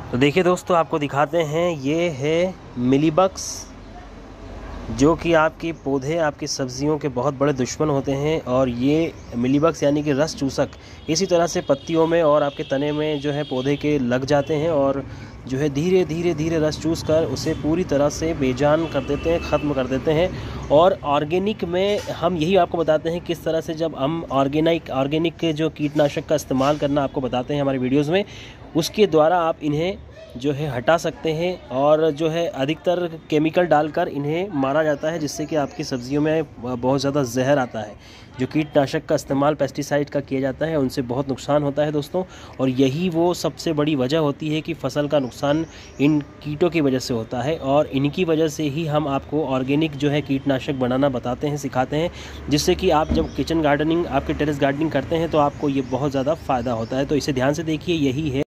तो देखिए दोस्तों, आपको दिखाते हैं, ये है मिलीबग्स, जो कि आपके पौधे, आपकी सब्जियों के बहुत बड़े दुश्मन होते हैं। और ये मिलीबग्स यानी कि रस चूसक इसी तरह से पत्तियों में और आपके तने में जो है पौधे के लग जाते हैं और जो है धीरे धीरे धीरे रस चूस कर उसे पूरी तरह से बेजान कर देते हैं, ख़त्म कर देते हैं। और ऑर्गेनिक में हम यही आपको बताते हैं किस तरह से जब हम ऑर्गेनिक जो कीटनाशक का इस्तेमाल करना आपको बताते हैं हमारे वीडियोज़ में, उसके द्वारा आप इन्हें जो है हटा सकते हैं। और जो है अधिकतर केमिकल डालकर इन्हें मारा जाता है, जिससे कि आपकी सब्जियों में बहुत ज़्यादा जहर आता है। जो कीटनाशक का इस्तेमाल पेस्टिसाइड का किया जाता है उनसे बहुत नुकसान होता है दोस्तों। और यही वो सबसे बड़ी वजह होती है कि फसल का नुकसान इन कीटों की वजह से होता है। और इनकी वजह से ही हम आपको ऑर्गेनिक जो है कीटनाशक बनाना बताते हैं, सिखाते हैं, जिससे कि आप जब किचन गार्डनिंग, आपके टेरेस गार्डनिंग करते हैं तो आपको ये बहुत ज़्यादा फ़ायदा होता है। तो इसे ध्यान से देखिए, यही है।